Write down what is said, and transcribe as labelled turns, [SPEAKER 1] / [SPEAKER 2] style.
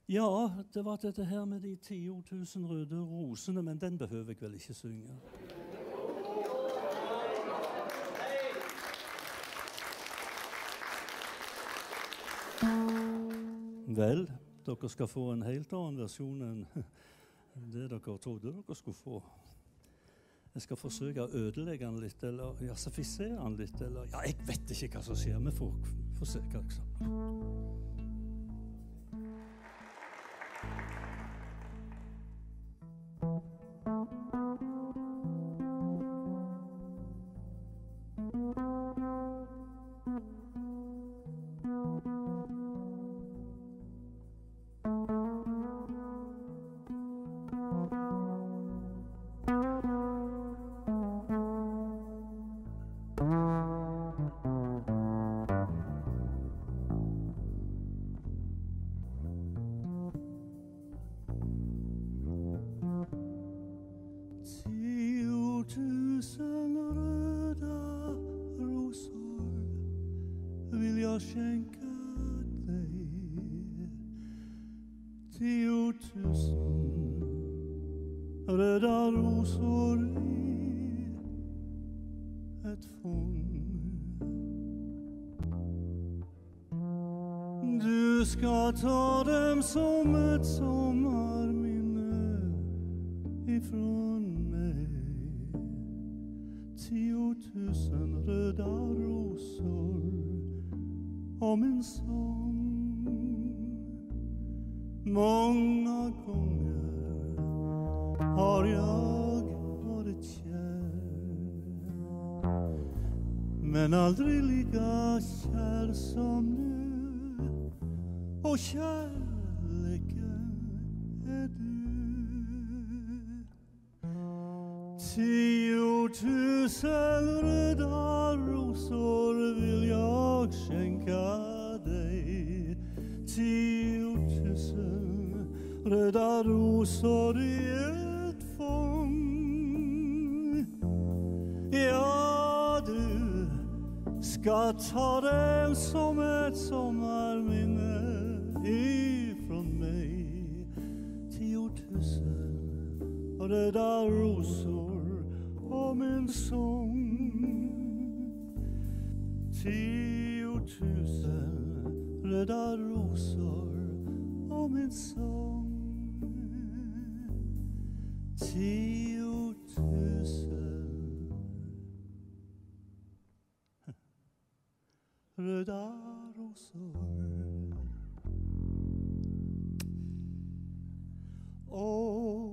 [SPEAKER 1] Ja, det var dette her med de 10 000 røde rosene, men den behøver jeg vel ikke synge. Vel, dere skal få en helt annen versjon enn det dere trodde dere skulle få. Jeg skal forsøke å ødelegge den litt, eller jazzifisere den litt, eller ja, jeg vet ikke hva som skjer, vi får se hva jeg sa. Du ska ta dem som ett sommarminne ifrån mig. 10 000 röda rosor och min sång. Många gånger har jag varit kär, men aldrig lika kär som nu. Och kärleken är du. 10 000 röda rosor vill jag skänka dig. 10 000 röda rosor i ett fång. Ja, du ska ta dem som ett sommarminne ifrån mig. 10 000 röda rosor och min sång. 10 000 röda rosor och min sång. 10 000 röda rosor. Oh.